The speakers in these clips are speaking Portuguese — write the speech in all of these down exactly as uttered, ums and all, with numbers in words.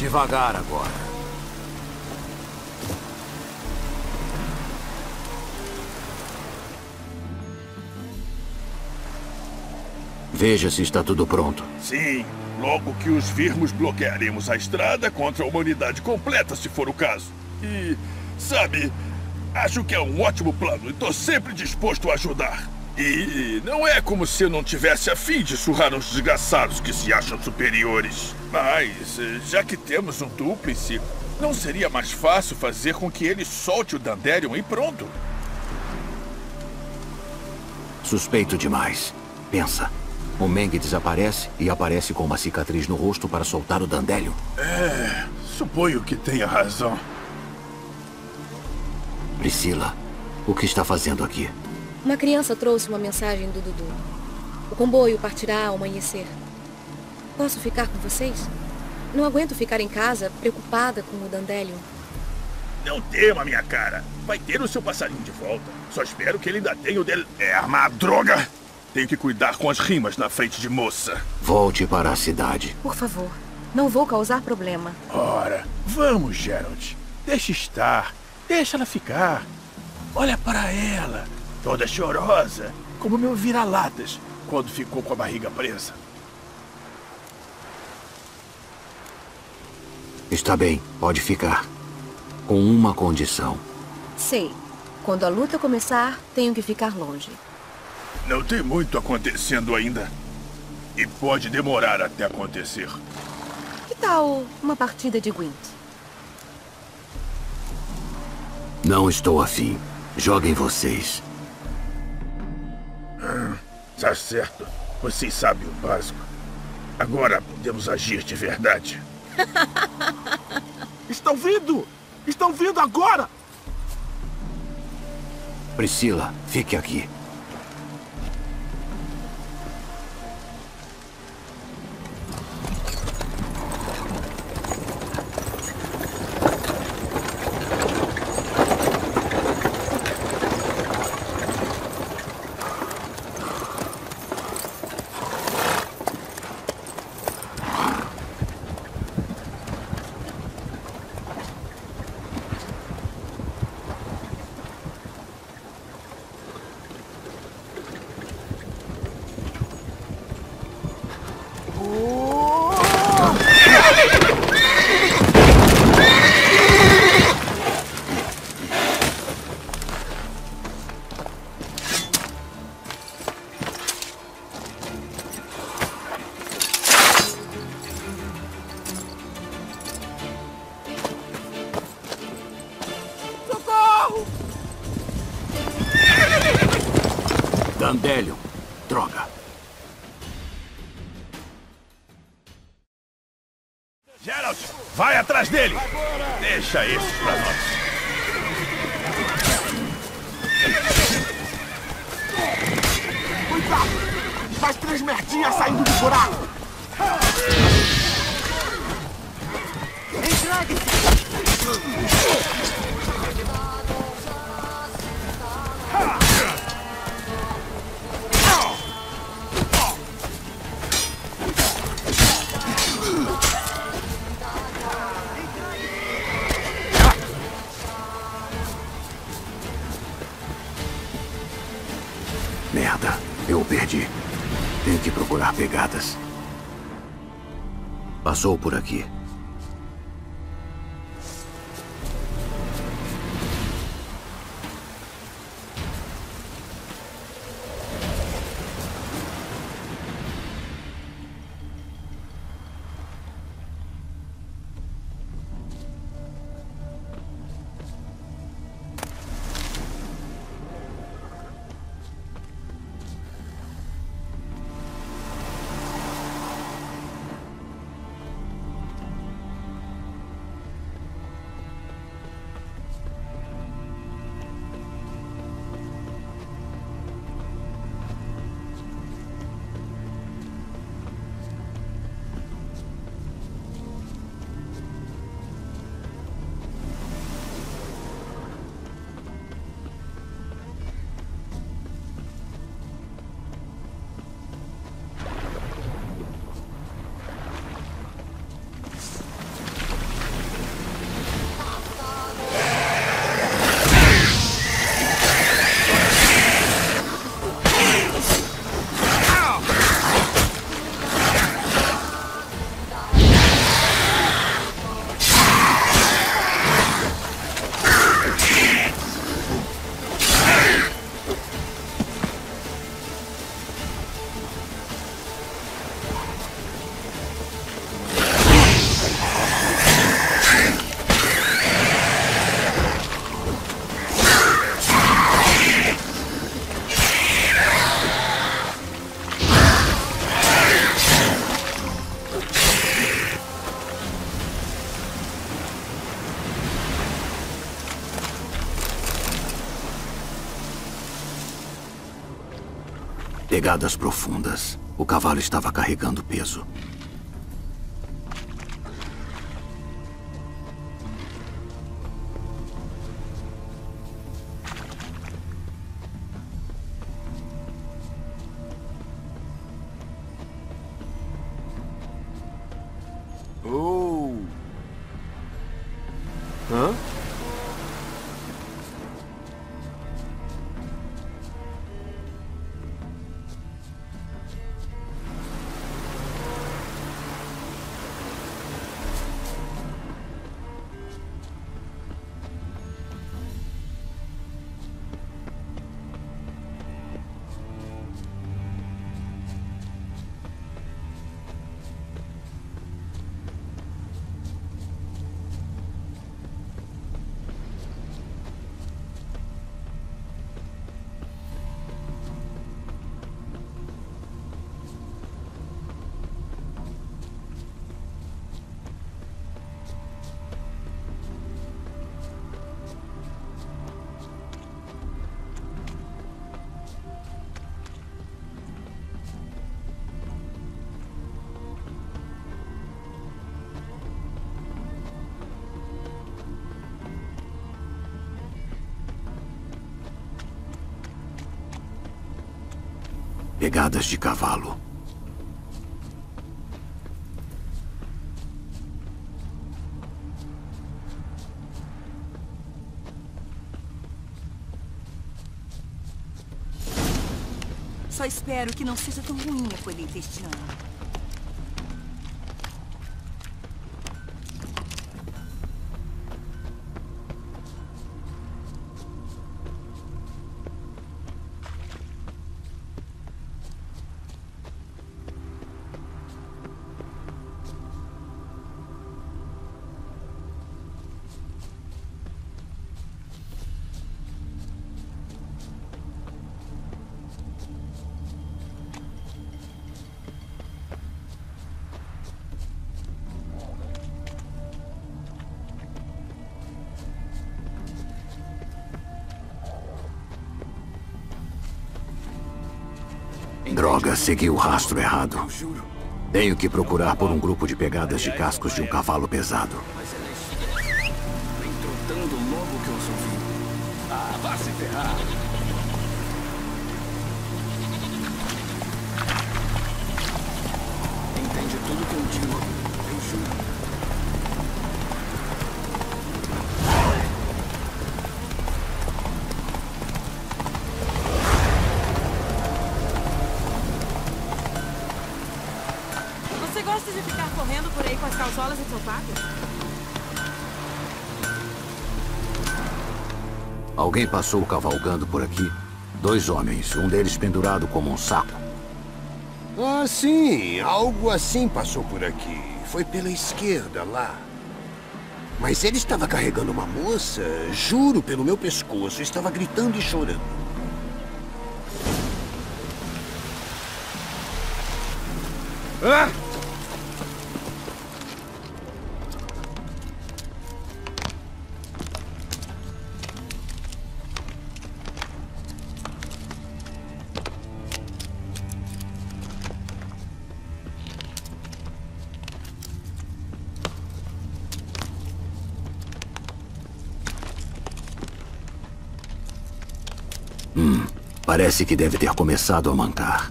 devagar agora. Veja se está tudo pronto. Sim, logo que os virmos bloquearemos a estrada contra a humanidade completa, se for o caso. E, sabe, acho que é um ótimo plano e tô sempre disposto a ajudar. E não é como se eu não tivesse a fim de surrar uns desgraçados que se acham superiores. Mas, já que temos um dúplice, não seria mais fácil fazer com que ele solte o Dandelion e pronto? Suspeito demais. Pensa. O Meng desaparece e aparece com uma cicatriz no rosto para soltar o Dandelion. É, suponho que tenha razão. Priscila, o que está fazendo aqui? Uma criança trouxe uma mensagem do Dudu. O comboio partirá ao amanhecer. Posso ficar com vocês? Não aguento ficar em casa, preocupada com o Dandelion. Não tema, minha cara. Vai ter o seu passarinho de volta. Só espero que ele ainda tenha o del... É uma droga! Tenho que cuidar com as rimas na frente de moça. Volte para a cidade. Por favor, não vou causar problema. Ora, vamos, Geralt. Deixa estar. Deixa ela ficar. Olha para ela. Toda chorosa, como meu vira-latas, quando ficou com a barriga presa. Está bem, pode ficar. Com uma condição. Sei. Quando a luta começar, tenho que ficar longe. Não tem muito acontecendo ainda. E pode demorar até acontecer. Que tal uma partida de Gwent? Não estou afim. Joguem vocês. Ah, tá certo. Vocês sabem o básico. Agora podemos agir de verdade. Estão vindo! Estão vindo agora! Priscila, fique aqui. Dandelion. Droga. Geralt, vai atrás dele. Deixa esses pra nós. Cuidado! Mais três merdinhas saindo do buraco! Entregue-se! Merda, eu o perdi. Tenho que procurar pegadas. Passou por aqui. Pegadas profundas. O cavalo estava carregando peso. Oh. Hã? Pegadas de cavalo. Só espero que não seja tão ruim a colheita este ano. Droga, segui o rastro errado. Tenho que procurar por um grupo de pegadas de cascos de um cavalo pesado. Vem trotando logo que eu ouvi. Ah, vá se ferrar. Entende tudo que eu digo, eu juro. Gosta de ficar correndo por aí com as calçolas ensopadas? Alguém passou cavalgando por aqui. Dois homens, um deles pendurado como um saco. Ah, sim. Algo assim passou por aqui. Foi pela esquerda, lá. Mas ele estava carregando uma moça. Juro pelo meu pescoço. Estava gritando e chorando. Ah! Hum, parece que deve ter começado a mancar.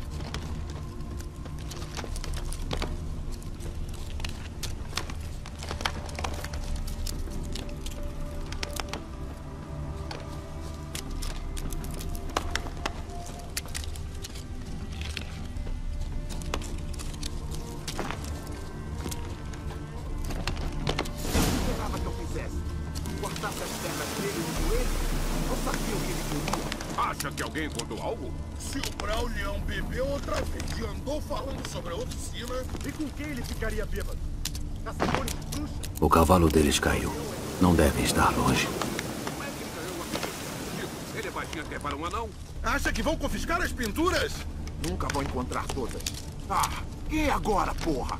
Acha que alguém contou algo? Se o Braulião bebeu outra vez e andou falando sobre a oficina... E com quem ele ficaria bêbado? Caçadores de bruxa? O cavalo deles caiu. Não devem estar longe. Como é que ele ganhou uma pintura? Ele é baixinho até para um anão? Acha que vão confiscar as pinturas? Nunca vão encontrar todas. Ah, e agora, porra?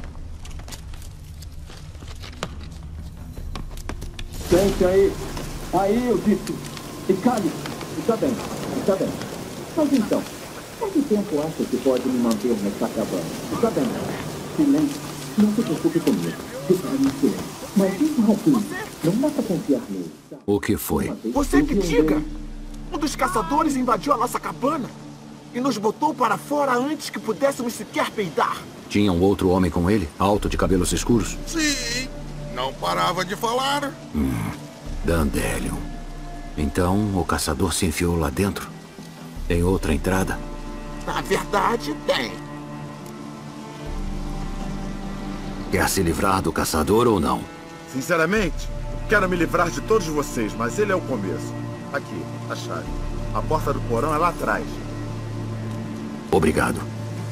Sente aí. Aí, eu disse. E cale. Está bem, está bem. Mas então, Quanto tempo acha que pode me manter nesta cabana? Está bem. Silêncio. Não se preocupe comigo. Ficará em silêncio. Mas isso, Ratinho, não dá pra confiar nele. O que foi? Você que diga! Um dos caçadores invadiu a nossa cabana e nos botou para fora antes que pudéssemos sequer peidar. Tinha um outro homem com ele, alto, de cabelos escuros? Sim, não parava de falar. Hum, Dandelion. Então o caçador se enfiou lá dentro? Tem outra entrada? Na verdade, tem. Quer se livrar do caçador ou não? Sinceramente, quero me livrar de todos vocês, mas ele é o começo. Aqui, a chave. A porta do porão é lá atrás. Obrigado.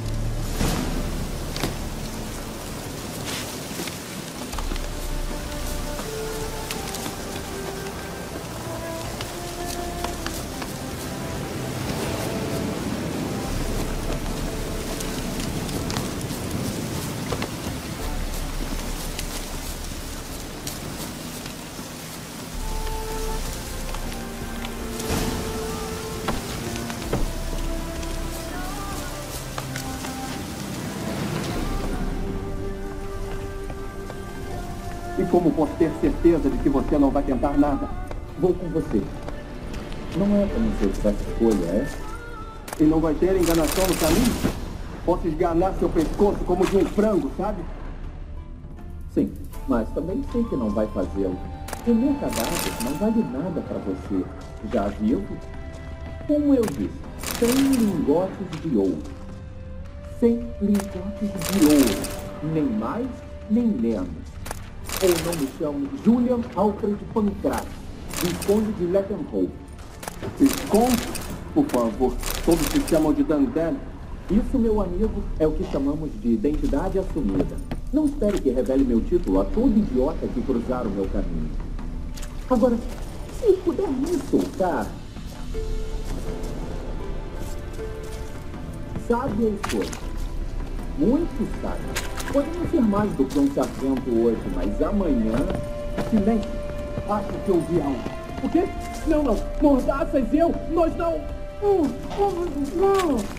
E como posso ter certeza de que você não vai tentar nada? Vou com você. Não é como se eu tivesse escolha, é? E não vai ter enganação no caminho? Posso esganar seu pescoço como de um frango, sabe? Sim, mas também sei que não vai fazê-lo. O meu cadáver não vale nada para você. Já viu? Como eu disse, cem lingotes de ouro. Cem lingotes de ouro. Nem mais, nem menos. Ou não me chamo Julian Alfred Pancras, Visconde de Lettenhof. Visconde? Por favor, todos se chamam de Dandelion. Isso, meu amigo, é o que chamamos de identidade assumida. Não espere que revele meu título a todo idiota que cruzar o meu caminho. Agora, se puder me soltar... Sabe a escolha. Muito sábio. Podemos ser mais do que um sargento hoje, mas amanhã... Silêncio. Acho que ouvi algo. O quê? Não, não. Mordaças eu? Nós não... Oh, oh, não.